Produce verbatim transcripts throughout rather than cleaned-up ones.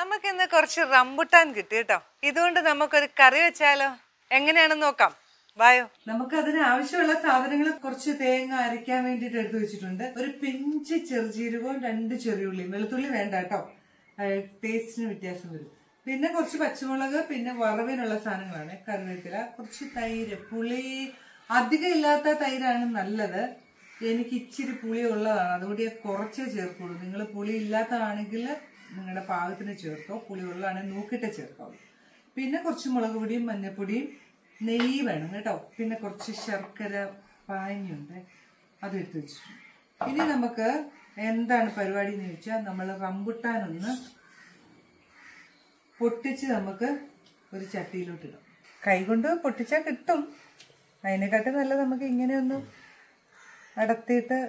നമുക്ക് ഇന്ന് കുറച്ച് റംബുട്ടാൻ കിട്ടി കേട്ടോ. ഇതുകൊണ്ട് നമുക്കൊരു കറി വെച്ചാലോ? എങ്ങനെയാണെന്ന് നോക്കാം. വായോ. നമുക്ക് അതിന് ആവശ്യമുള്ള സാധനങ്ങൾ കുറച്ച് തേങ്ങ അരയ്ക്കാൻ വേണ്ടിട്ട് എടുത്തു വെച്ചിട്ടുണ്ട്. ഒരു പിഞ്ച് ചെറുജീരകവും രണ്ട് ചെറിയുള്ളിയും. വെളുത്തുള്ളി വേണ്ട കേട്ടോ, ടേസ്റ്റിന് വ്യത്യാസം വരും. പിന്നെ കുറച്ച് പച്ചമുളക്, പിന്നെ വറവിനുള്ള സാധനങ്ങളാണ്. കറിവേപ്പില, കുറച്ച് തൈര്. പുളി അധികം ഇല്ലാത്ത തൈരാണ് നല്ലത്. എനിക്ക് ഇച്ചിരി പുളി ഉള്ളതാണ്, അതുകൊണ്ട് ഞാൻ കുറച്ചേ ചേർക്കുള്ളൂ. നിങ്ങൾ പുളി ഇല്ലാത്തതാണെങ്കിൽ നിങ്ങളുടെ പാകത്തിന് ചേർക്കോ, പുളി ഉള്ളതാണെങ്കിൽ നോക്കിയിട്ട് ചേർക്കാവൂ. പിന്നെ കുറച്ച് മുളക് പൊടിയും മഞ്ഞൾപ്പൊടിയും നെയ്യ് വേണം കേട്ടോ. പിന്നെ കുറച്ച് ശർക്കര പാനിയുണ്ട്, അത് എടുത്ത് വെച്ചിട്ടുണ്ട്. ഇനി നമുക്ക് എന്താണ് പരിപാടി എന്ന് ചോദിച്ചാൽ, നമ്മൾ റംബുട്ടാനൊന്ന് പൊട്ടിച്ച് നമുക്ക് ഒരു ചട്ടിയിലോട്ടിടാം. കൈ കൊണ്ട് പൊട്ടിച്ചാൽ കിട്ടും, അതിനെക്കാട്ടും നല്ലത് നമുക്ക് ഇങ്ങനെ ഒന്ന് അടത്തിയിട്ട്.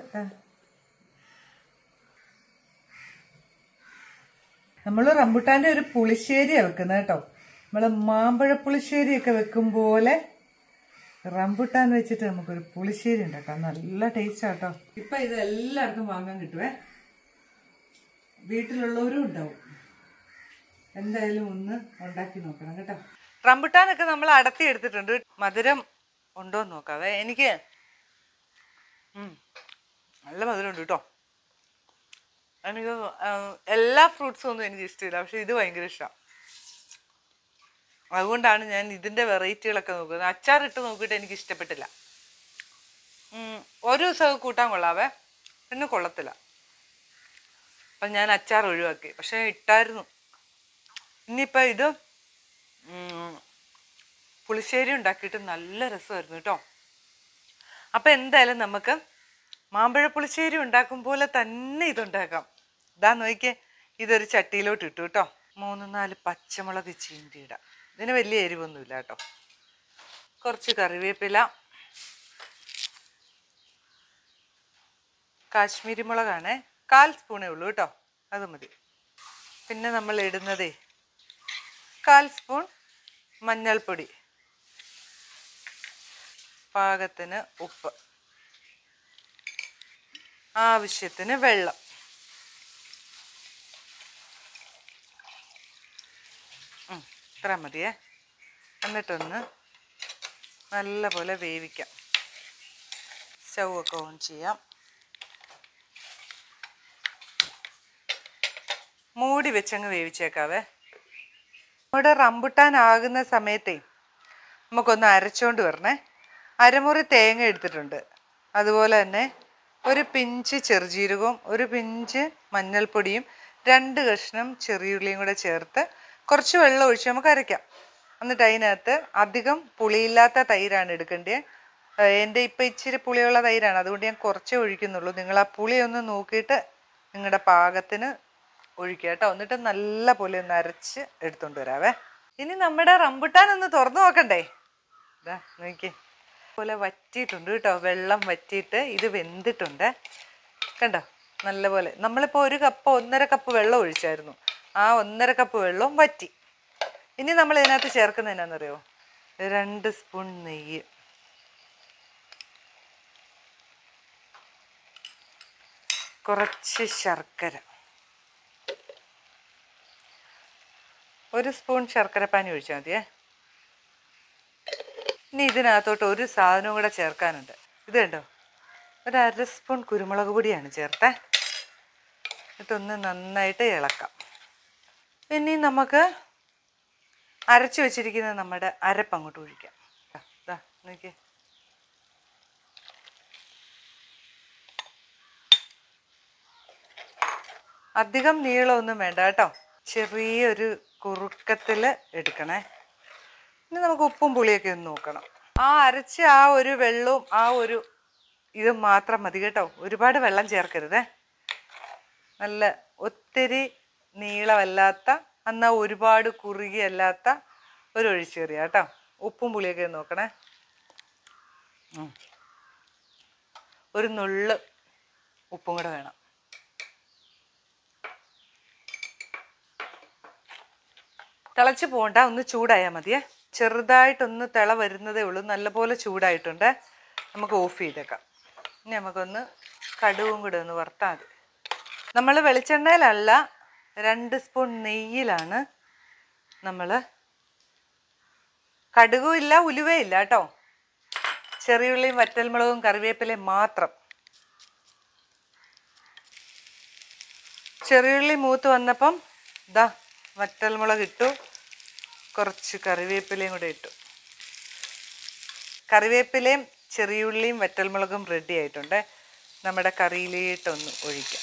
നമ്മൾ റംബുട്ടാന്റെ ഒരു പുളിശ്ശേരിയാണ് വെക്കുന്നത് കേട്ടോ. നമ്മള് മാമ്പഴ പുളിശ്ശേരിയൊക്കെ വെക്കും പോലെ റംബുട്ടാൻ വെച്ചിട്ട് നമുക്കൊരു പുളിശ്ശേരി ഉണ്ടാക്കാം. നല്ല ടേസ്റ്റാ കേട്ടോ. ഇപ്പൊ ഇത് എല്ലായിടത്തും വാങ്ങാൻ കിട്ടുവേ, വീട്ടിലുള്ളവരും ഉണ്ടാവും. എന്തായാലും ഒന്ന് ഉണ്ടാക്കി നോക്കണം കേട്ടോ. റംബുട്ടാനൊക്കെ നമ്മൾ അടത്തി എടുത്തിട്ടുണ്ട്. മധുരം ഉണ്ടോ എന്ന് നോക്കാവേ. എനിക്ക് നല്ല മധുരം ഉണ്ട് കേട്ടോ. എനിക്ക് എല്ലാ ഫ്രൂട്ട്സും ഒന്നും എനിക്ക് ഇഷ്ടമില്ല, പക്ഷെ ഇത് ഭയങ്കര ഇഷ്ടമാണ്. അതുകൊണ്ടാണ് ഞാൻ ഇതിൻ്റെ വെറൈറ്റികളൊക്കെ നോക്കുന്നത്. അച്ചാറിട്ട് നോക്കിയിട്ട് എനിക്ക് ഇഷ്ടപ്പെട്ടില്ല. ഒരു ദിവസം കൂട്ടാൻ കൊള്ളാവേ, പിന്നെ കൊള്ളത്തില്ല. അപ്പം ഞാൻ അച്ചാർ ഒഴിവാക്കി, പക്ഷെ ഇട്ടായിരുന്നു. ഇനിയിപ്പോൾ ഇത് പുളിശ്ശേരി ഉണ്ടാക്കിയിട്ട് നല്ല രസമായിരുന്നു കേട്ടോ. അപ്പം എന്തായാലും നമുക്ക് മാമ്പഴ പുളിശ്ശേരി ഉണ്ടാക്കും പോലെ തന്നെ ഇതുണ്ടാക്കാം. ഇതാ നോക്കിയേ, ഇതൊരു ചട്ടിയിലോട്ട് ഇട്ടു കേട്ടോ. മൂന്ന് നാല് പച്ചമുളക് ചീന്തി ഇടാം. ഇതിന് വലിയ എരിവൊന്നുമില്ല കേട്ടോ. കുറച്ച് കറിവേപ്പില, കാശ്മീരി മുളകാണ്, കാൽ സ്പൂണേ ഉള്ളൂ കേട്ടോ, അത് മതി. പിന്നെ നമ്മൾ ഇടുന്നതേ കാൽ സ്പൂൺ മഞ്ഞൾപ്പൊടി, പാകത്തിന് ഉപ്പ്, ആവശ്യത്തിന് വെള്ളം. ഇത്ര മതിയേ. എന്നിട്ടൊന്ന് നല്ല പോലെ വേവിക്കാം. സ്റ്റൗ ഒക്കെ ഓൺ ചെയ്യാം. മൂടി വെച്ചങ്ങ് വേവിച്ചേക്കാവേ. നമ്മുടെ റംബുട്ടാൻ ആകുന്ന സമയത്തേ നമുക്കൊന്ന് അരച്ചോണ്ട് വരണേ. അരമുറി തേങ്ങ എടുത്തിട്ടുണ്ട്, അതുപോലെ തന്നെ ഒരു പിഞ്ച് ചെറുജീരകവും ഒരു പിഞ്ച് മഞ്ഞൾപ്പൊടിയും രണ്ട് കഷ്ണം ചെറിയുള്ളിയും കൂടെ ചേർത്ത് കുറച്ച് വെള്ളം ഒഴിച്ച് നമുക്ക് അരയ്ക്കാം. എന്നിട്ട് അതിനകത്ത് അധികം പുളിയില്ലാത്ത തൈരാണ് എടുക്കേണ്ടത്. എൻ്റെ ഇപ്പം ഇച്ചിരി പുളിയുള്ള തൈരാണ്, അതുകൊണ്ട് ഞാൻ കുറച്ചേ ഒഴിക്കുന്നുള്ളൂ. നിങ്ങൾ ആ പുളി ഒന്ന് നോക്കിയിട്ട് നിങ്ങളുടെ പാകത്തിന് ഒഴിക്കുക കേട്ടോ. എന്നിട്ട് നല്ല പോലെ ഒന്ന് അരച്ച് എടുത്തോണ്ട് വരാവേ. ഇനി നമ്മുടെ റംബുട്ടാൻ ഒന്ന് തുറന്നു നോക്കണ്ടേ. ഇതാ നോക്കി പോലെ വറ്റിയിട്ടുണ്ട് കേട്ടോ, വെള്ളം വറ്റിയിട്ട് ഇത് വെന്തിട്ടുണ്ട് കണ്ടോ നല്ലപോലെ. നമ്മളിപ്പോൾ ഒരു കപ്പ് ഒന്നര കപ്പ് വെള്ളം ഒഴിച്ചായിരുന്നു, ആ ഒന്നര കപ്പ് വെള്ളവും വറ്റി. ഇനി നമ്മൾ ഇതിനകത്ത് ചേർക്കുന്നത് എന്നാന്നറിയോ, രണ്ട് സ്പൂൺ നെയ്യ്, കുറച്ച് ശർക്കര, ഒരു സ്പൂൺ ശർക്കര പാനി ഒഴിച്ചാൽ മതിയേ. ഇനി ഇതിനകത്തോട്ട് ഒരു സാധനവും കൂടെ ചേർക്കാനുണ്ട്. ഇത് കണ്ടോ, ഒരു അര സ്പൂൺ കുരുമുളക് പൊടിയാണ് ചേർത്തേ. എന്നിട്ടൊന്ന് നന്നായിട്ട് ഇളക്കാം. ഇനി നമുക്ക് അരച്ചു വെച്ചിരിക്കുന്ന നമ്മുടെ അരപ്പ് അങ്ങോട്ട് ഒഴിക്കാം. ഇതാ നോക്കിയേ, അധികം നീളമൊന്നും വേണ്ട കേട്ടോ, ചെറിയൊരു കുറുക്കത്തിൽ എടുക്കണേ. ഇനി നമുക്ക് ഉപ്പും പുളിയൊക്കെ ഒന്ന് നോക്കണം. ആ അരച്ച് ആ ഒരു വെള്ളവും ആ ഒരു ഇത് മാത്രം മതി കേട്ടോ, ഒരുപാട് വെള്ളം ചേർക്കരുതേ. നല്ല ഒത്തിരി നീളമല്ലാത്ത എന്നാൽ ഒരുപാട് കുറുകിയല്ലാത്ത ഒരു ഒഴിച്ചേറിയ കേട്ടോ. ഉപ്പും പുളിയൊക്കെ നോക്കണേ. ഒരു നുള്ള് ഉപ്പും കൂടെ വേണം. തിളച്ച് പോകണ്ട, ഒന്ന് ചൂടായാൽ മതിയേ. ചെറുതായിട്ടൊന്ന് തിള വരുന്നതേ ഉള്ളൂ, നല്ലപോലെ ചൂടായിട്ടുണ്ട്. നമുക്ക് ഓഫ് ചെയ്തേക്കാം. ഇനി നമുക്കൊന്ന് കടുവും കൂടെ ഒന്ന് വറുത്താൽ മതി. നമ്മൾ വെളിച്ചെണ്ണയിലല്ല രണ്ട് സ്പൂൺ നെയ്യിലാണ് നമ്മൾ, കടുകും ഇല്ല ഉലുവയില്ല കേട്ടോ, ചെറിയുള്ളിയും വറ്റൽമുളകും കറിവേപ്പിലയും മാത്രം. ചെറിയുള്ളി മൂത്ത് വന്നപ്പം ദാ വറ്റൽമുളക് ഇട്ടു, കുറച്ച് കറിവേപ്പിലയും കൂടെ ഇട്ടു. കറിവേപ്പിലയും ചെറിയുള്ളിയും വറ്റൽമുളകും റെഡി ആയിട്ടുണ്ട്. നമ്മുടെ കറിയിലേട്ടൊന്ന് ഒഴിക്കാം.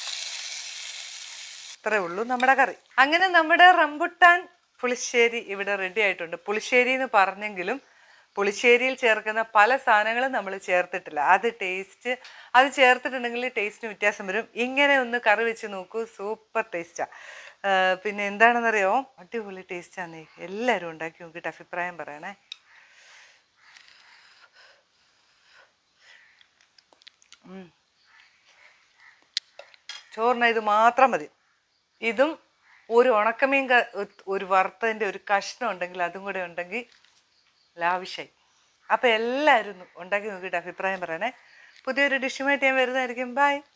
അത്രേ ഉള്ളൂ നമ്മുടെ കറി. അങ്ങനെ നമ്മുടെ റംബുട്ടാൻ പുളിശ്ശേരി ഇവിടെ റെഡി ആയിട്ടുണ്ട്. പുളിശ്ശേരി എന്ന് പറഞ്ഞെങ്കിലും പുളിശ്ശേരിയിൽ ചേർക്കുന്ന പല സാധനങ്ങളും നമ്മൾ ചേർത്തിട്ടില്ല. അത് ടേസ്റ്റ് അത് ചേർത്തിട്ടുണ്ടെങ്കിൽ ടേസ്റ്റിന് വ്യത്യാസം വരും. ഇങ്ങനെ ഒന്ന് കറി വെച്ച് നോക്കൂ, സൂപ്പർ ടേസ്റ്റാണ്. പിന്നെ എന്താണെന്നറിയോ, അടിപൊളി ടേസ്റ്റാന്നേ. എല്ലാവരും ഉണ്ടാക്കി നോക്കിയിട്ട് അഭിപ്രായം പറയണേ. ചോറിന് ഇത് മാത്രം മതി. ഇതും ഒരു ഉണക്കമീൻ ഒരു വറുത്തതിൻ്റെ ഒരു കഷ്ണം ഉണ്ടെങ്കിൽ അതും കൂടെ ഉണ്ടെങ്കിൽ ലാവിഷായി. അപ്പം എല്ലാവരും ഉണ്ടാക്കി നോക്കിയിട്ട് അഭിപ്രായം പറയണേ. പുതിയൊരു ഡിഷുമായിട്ട് ഞാൻ വരുന്നതായിരിക്കും. ബൈ.